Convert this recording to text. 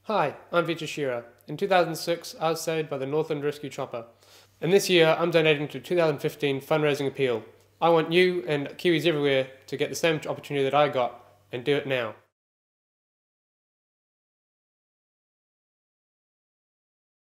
Hi, I'm Vetya Shearer. In 2006, I was saved by the Northland rescue chopper. And this year, I'm donating to 2015 fundraising appeal. I want you and Kiwis everywhere to get the same opportunity that I got, and do it now.